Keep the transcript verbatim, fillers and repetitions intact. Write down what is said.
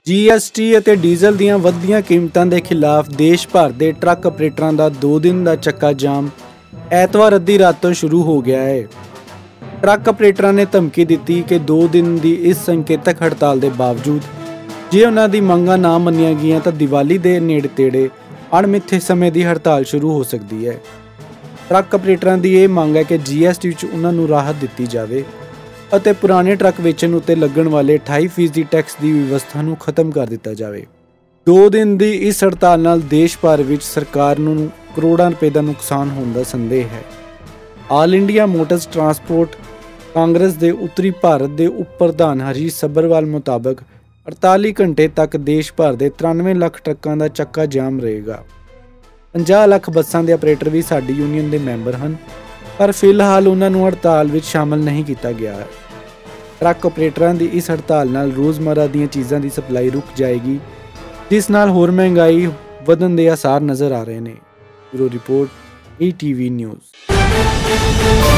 जी S T ਅਤੇ diesel ਦੀਆਂ ਵੱਧਦੀਆਂ ਕੀਮਤਾਂ ਦੇ ਖਿਲਾਫ ਦੇਸ਼ ਭਰ ਦੇ ਟਰੱਕ ਆਪਰੇਟਰਾਂ ਦਾ ਦੋ ਦਿਨ ਦਾ ਚੱਕਾ ਜਾਮ ਐਤਵਾਰ ਅੱਧੀ ਰਾਤ ਤੋਂ ਸ਼ੁਰੂ ਹੋ ਗਿਆ ਹੈ। ਟਰੱਕ ਆਪਰੇਟਰਾਂ ਨੇ ਧਮਕੀ ਦਿੱਤੀ ਕਿ ਦੋ ਦਿਨ ਦੀ ਇਸ ਸੰਕੇਤਕ ਹੜਤਾਲ ਦੇ ਬਾਵਜੂਦ ਜੇ ਉਹਨਾਂ ਦੀ ਮੰਗਾਂ ਨਾ ਮੰਨੀਆਂ ਗਈਆਂ ਤਾਂ ਦੀਵਾਲੀ ਦੇ ਨੇੜੇ ਤੇੜੇ ਅਣਮਿੱਥੇ ਸਮੇਂ ਦੀ ਹੜਤਾਲ ਸ਼ੁਰੂ ਹੋ ਸਕਦੀ ਹੈ। ਟਰੱਕ ਆਪਰੇਟਰਾਂ ਦੀ ਇਹ ਮੰਗ ਹੈ ਕਿ ਜੀ ਐਸ ਟੀ ਵਿੱਚ ਉਹਨਾਂ ਨੂੰ ਰਾਹਤ ਦਿੱਤੀ ਜਾਵੇ ਅਤੇ ਪੁਰਾਣੇ ਟਰੱਕ ਵੇਚਣ ਉੱਤੇ ਲੱਗਣ ਵਾਲੇ ਅਠਾਈ ਫੀਸਦੀ ਟੈਕਸ ਦੀ ਵਿਵਸਥਾ ਨੂੰ ਖਤਮ ਕਰ ਦਿੱਤਾ ਜਾਵੇ। ਦੋ ਦਿਨ ਦੀ ਇਸ ਹੜਤਾਲ ਨਾਲ ਦੇਸ਼ ਭਰ ਵਿੱਚ ਸਰਕਾਰ ਨੂੰ ਕਰੋੜਾਂ ਰੁਪਏ ਦਾ ਨੁਕਸਾਨ ਹੋਣ ਦਾ ਸੰਦੇਹ ਹੈ। All India motors transport Congress ਦੇ ਉੱਤਰੀ ਭਾਰਤ ਦੇ ਉਪ ਪ੍ਰਧਾਨ ਹਰੀਸ਼ ਸੱਭਰਵਾਲ ਮੁਤਾਬਕ ਅੜਤਾਲੀ ਘੰਟੇ ਤੱਕ ਦੇਸ਼ ਭਰ ਦੇ ਤਰਾਨਵੇਂ ਲੱਖ ਟਰੱਕਾਂ ਦਾ ਚੱਕਾ ਜਾਮ ਰਹੇਗਾ। ਪੰਜਾਹ ਲੱਖ ਬੱਸਾਂ ਦੇ ਆਪਰੇਟਰ ਵੀ ਸਾਡੀ ਯੂਨੀਅਨ ਦੇ ਮੈਂਬਰ ਹਨ, ਪਰ ਫਿਲਹਾਲ ਉਹਨਾਂ ਨੂੰ ਹੜਤਾਲ ਵਿੱਚ ਸ਼ਾਮਲ ਨਹੀਂ ਕੀਤਾ ਗਿਆ ਹੈ। ਟਰੱਕ ਆਪਰੇਟਰਾਂ ਦੀ ਇਸ ਹੜਤਾਲ ਨਾਲ ਰੋਜ਼ਮਰਰਾ ਦੀਆਂ ਚੀਜ਼ਾਂ ਦੀ ਸਪਲਾਈ ਰੁਕ ਜਾਏਗੀ, ਜਿਸ ਨਾਲ ਹੋਰ ਮਹਿੰਗਾਈ ਵਧਣ ਦੇ ਆਸਾਰ ਨਜ਼ਰ ਆ ਰਹੇ ਨੇ। Bureau report E T V news.